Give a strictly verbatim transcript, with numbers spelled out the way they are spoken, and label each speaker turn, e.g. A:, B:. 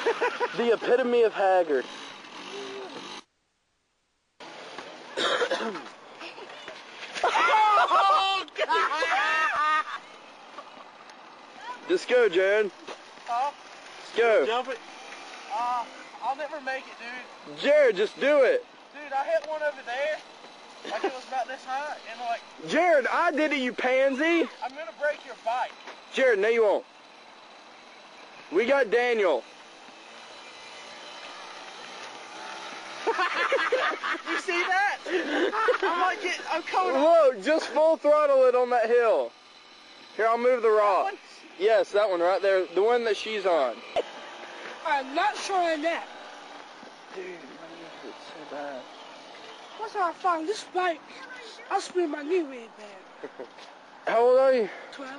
A: The epitome of haggard.
B: Oh, God!
A: Just go, Jared.
B: Huh?
A: Just go.
B: Jump it. Uh, I'll never make it, dude.
A: Jared, just do it.
B: Dude, I hit one over there. Like it was about this high, and like...
A: Jared, I did it, you pansy.
B: I'm gonna break your bike.
A: Jared, no you won't. We got Daniel.
B: You see that? I'm like, get, I'm coming.
A: Look, just full throttle it on that hill. Here, I'll move the rock. Yes, that one right there. The one that she's on.
C: I'm not trying that.
A: Dude, my knee hurts so bad.
C: Once I found this bike, I sprained my knee really bad.
A: How old are you?
C: Twelve.